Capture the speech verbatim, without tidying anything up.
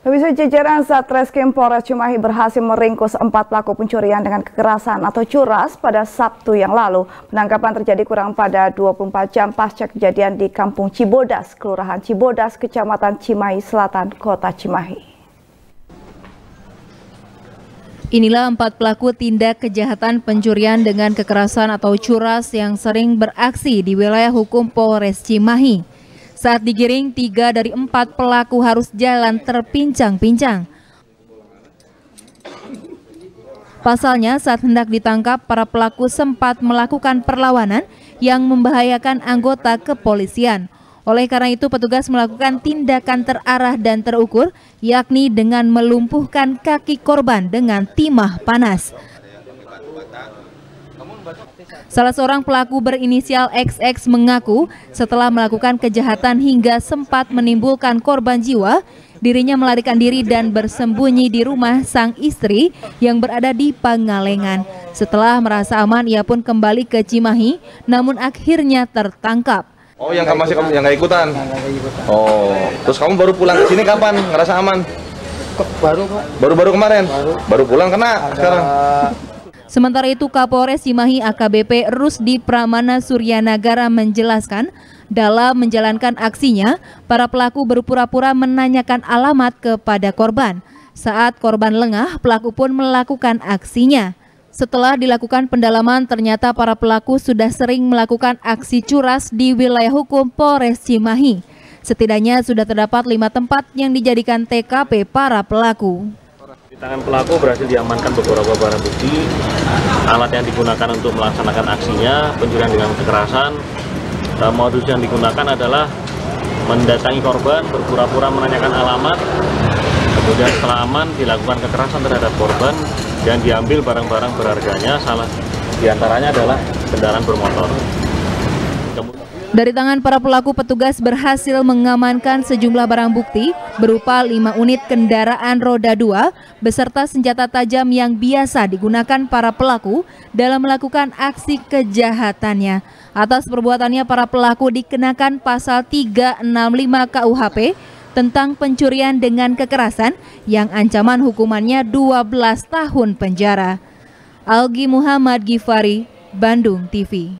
Pemirsa, jajaran Satreskrim Polres Cimahi berhasil meringkus empat pelaku pencurian dengan kekerasan atau curas pada Sabtu yang lalu. Penangkapan terjadi kurang pada dua puluh empat jam pasca kejadian di Kampung Cibodas, Kelurahan Cibodas, Kecamatan Cimahi Selatan, Kota Cimahi. Inilah empat pelaku tindak kejahatan pencurian dengan kekerasan atau curas yang sering beraksi di wilayah hukum Polres Cimahi. Saat digiring, tiga dari empat pelaku harus jalan terpincang-pincang. Pasalnya, saat hendak ditangkap, para pelaku sempat melakukan perlawanan yang membahayakan anggota kepolisian. Oleh karena itu, petugas melakukan tindakan terarah dan terukur, yakni dengan melumpuhkan kaki korban dengan timah panas. Salah seorang pelaku berinisial X X mengaku setelah melakukan kejahatan hingga sempat menimbulkan korban jiwa, dirinya melarikan diri dan bersembunyi di rumah sang istri yang berada di Pangalengan. Setelah merasa aman, ia pun kembali ke Cimahi, namun akhirnya tertangkap. Oh, yang masih yang nggak ikutan? Oh, terus kamu baru pulang ke sini kapan? Ngerasa aman? Baru, Pak. Baru-baru kemarin? Baru. Baru pulang kena sekarang? Sementara itu, Kapolres Cimahi A K B P Rusdi Pramana Suryanagara menjelaskan, dalam menjalankan aksinya, para pelaku berpura-pura menanyakan alamat kepada korban. Saat korban lengah, pelaku pun melakukan aksinya. Setelah dilakukan pendalaman, ternyata para pelaku sudah sering melakukan aksi curas di wilayah hukum Polres Cimahi. Setidaknya sudah terdapat lima tempat yang dijadikan T K P para pelaku. Di tangan pelaku berhasil diamankan beberapa barang bukti, alat yang digunakan untuk melaksanakan aksinya, pencurian dengan kekerasan. Dan modus yang digunakan adalah mendatangi korban, berpura-pura menanyakan alamat, kemudian setelah aman dilakukan kekerasan terhadap korban dan diambil barang-barang berharganya, salah diantaranya adalah kendaraan bermotor. Dari tangan para pelaku, petugas berhasil mengamankan sejumlah barang bukti berupa lima unit kendaraan roda dua beserta senjata tajam yang biasa digunakan para pelaku dalam melakukan aksi kejahatannya. Atas perbuatannya, para pelaku dikenakan pasal tiga enam lima K U H P tentang pencurian dengan kekerasan yang ancaman hukumannya dua belas tahun penjara. Algi Muhammad Gifari, Bandung T V.